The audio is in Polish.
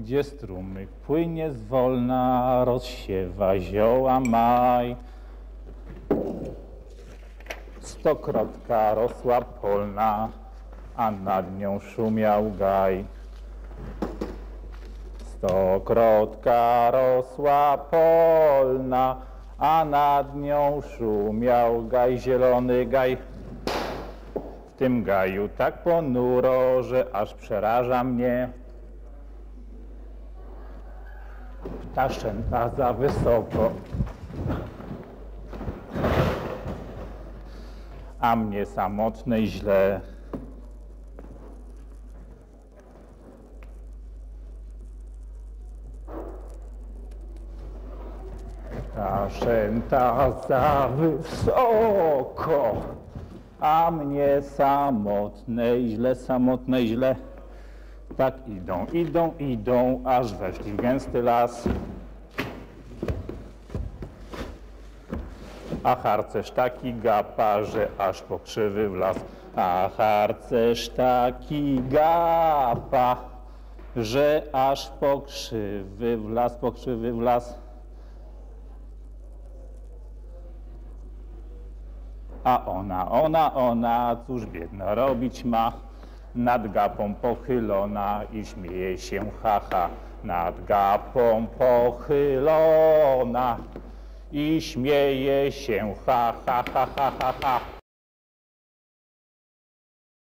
gdzie strumyk płynie zwolna, rozsiewa zioła maj. Stokrotka rosła polna, a nad nią szumiał gaj. Stokrotka rosła polna, a nad nią szumiał gaj, zielony gaj. W tym gaju tak ponuro, że aż przeraża mnie. Ptaszęta za wysoko, a mnie samotnej źle. Ptaszęta za wysoko, a mnie samotnej źle. Tak idą, aż weszli w gęsty las. A harcerz taki gapa, że aż po krzywy w las. A harcerz taki gapa, że aż po krzywy w las. A ona, cóż biedna robić ma, nad gapą pochylona i śmieje się, ha. Nad gapą pochylona i śmieje się, ha.